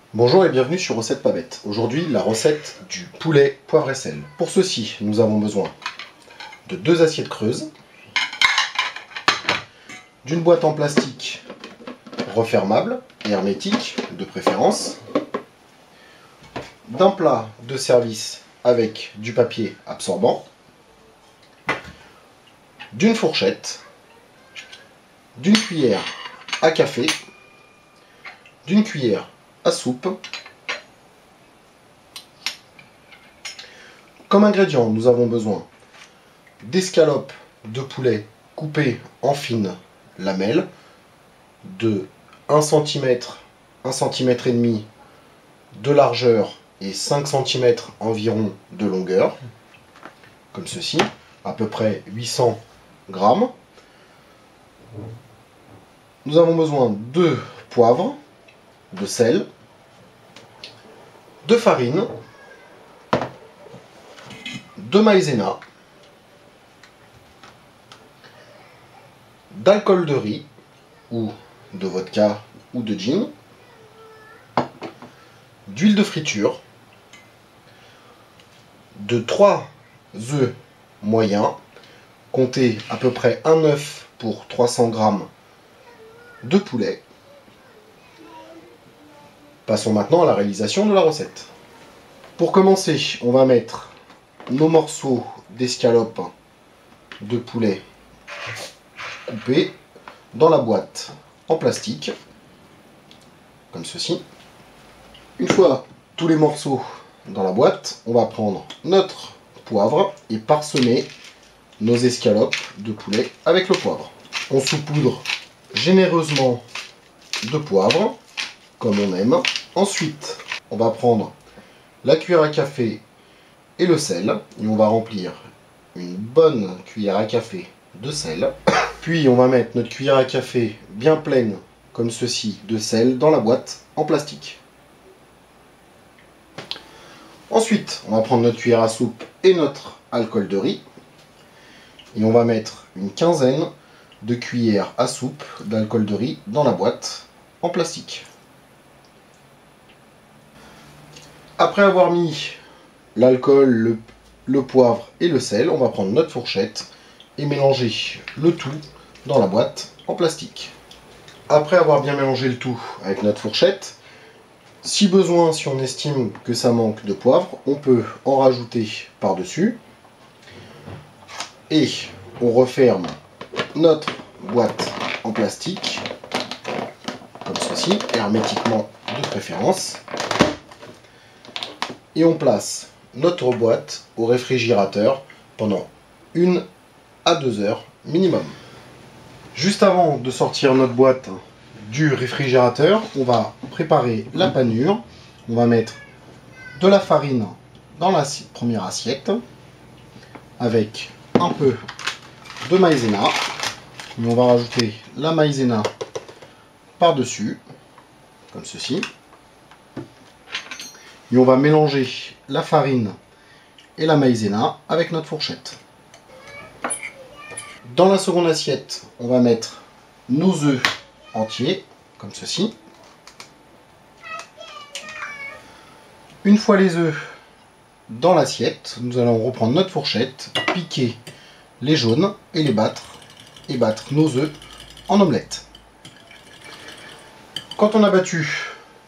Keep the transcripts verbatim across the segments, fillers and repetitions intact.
Bonjour et bienvenue sur Recette Pas Bête. Aujourd'hui, la recette du poulet poivre et sel. Pour ceci, nous avons besoin de deux assiettes creuses, d'une boîte en plastique refermable et hermétique de préférence, d'un plat de service avec du papier absorbant, d'une fourchette, d'une cuillère à café, d'une cuillère à soupe. Comme ingrédients, nous avons besoin d'escalopes de poulet coupées en fines lamelles de un centimètre, un centimètre et demi de largeur et cinq centimètres environ de longueur, comme ceci, à peu près huit cents grammes. Nous avons besoin de poivre, de sel, de farine, de maïzena, d'alcool de riz ou de vodka ou de gin, d'huile de friture, de trois œufs moyens, comptez à peu près un œuf pour trois cents grammes de poulet. Passons maintenant à la réalisation de la recette. Pour commencer, on va mettre nos morceaux d'escalope de poulet coupés dans la boîte en plastique, comme ceci. Une fois tous les morceaux dans la boîte, on va prendre notre poivre et parsemer nos escalopes de poulet avec le poivre. On saupoudre généreusement de poivre, comme on aime. Ensuite, on va prendre la cuillère à café et le sel, et on va remplir une bonne cuillère à café de sel. Puis on va mettre notre cuillère à café bien pleine, comme ceci, de sel dans la boîte en plastique. Ensuite, on va prendre notre cuillère à soupe et notre alcool de riz, et on va mettre une quinzaine de cuillères à soupe d'alcool de riz dans la boîte en plastique. Après avoir mis l'alcool, le, le poivre et le sel, on va prendre notre fourchette et mélanger le tout dans la boîte en plastique. Après avoir bien mélangé le tout avec notre fourchette, si besoin, si on estime que ça manque de poivre, on peut en rajouter par-dessus. Et on referme notre boîte en plastique, comme ceci, hermétiquement de préférence. Et on place notre boîte au réfrigérateur pendant une à deux heures minimum. Juste avant de sortir notre boîte du réfrigérateur, on va préparer la panure. On va mettre de la farine dans la première assiette avec un peu de maïzena. Et on va rajouter la maïzena par-dessus, comme ceci. Et on va mélanger la farine et la maïzena avec notre fourchette. Dans la seconde assiette, on va mettre nos œufs entiers, comme ceci. Une fois les œufs dans l'assiette, nous allons reprendre notre fourchette, piquer les jaunes et les battre, et battre nos œufs en omelette. Quand on a battu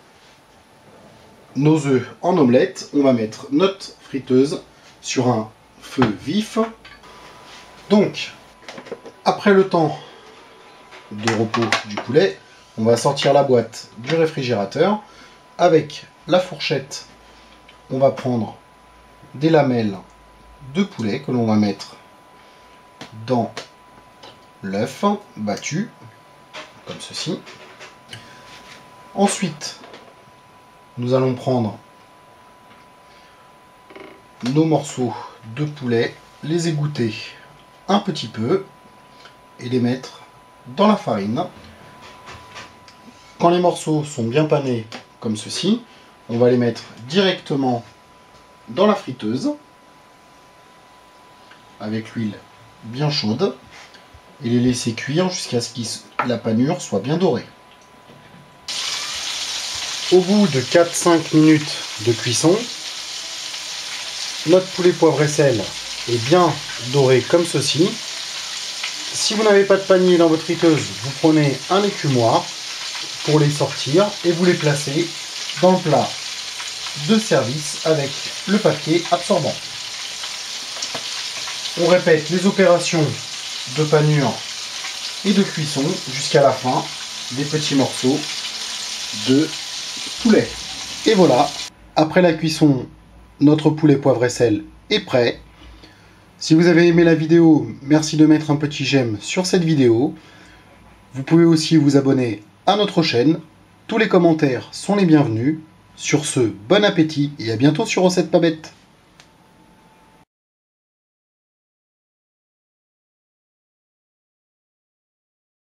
nos œufs en omelette, on va mettre notre friteuse sur un feu vif. Donc, après le temps de repos du poulet, on va sortir la boîte du réfrigérateur. Avec la fourchette, on va prendre des lamelles de poulet que l'on va mettre dans l'œuf battu, comme ceci. Ensuite, nous allons prendre nos morceaux de poulet, les égoutter un petit peu et les mettre dans la farine. Quand les morceaux sont bien panés comme ceci, on va les mettre directement dans la friteuse avec l'huile bien chaude et les laisser cuire jusqu'à ce que la panure soit bien dorée. Au bout de quatre cinq minutes de cuisson, notre poulet poivre et sel est bien doré comme ceci. Si vous n'avez pas de panier dans votre friteuse, vous prenez un écumoire pour les sortir et vous les placez dans le plat de service avec le papier absorbant. On répète les opérations de panure et de cuisson jusqu'à la fin des petits morceaux de poulet. Et voilà, après la cuisson, notre poulet poivre et sel est prêt. Si vous avez aimé la vidéo, merci de mettre un petit j'aime sur cette vidéo. Vous pouvez aussi vous abonner à notre chaîne. Tous les commentaires sont les bienvenus. Sur ce, bon appétit et à bientôt sur Recettes Pas Bêtes.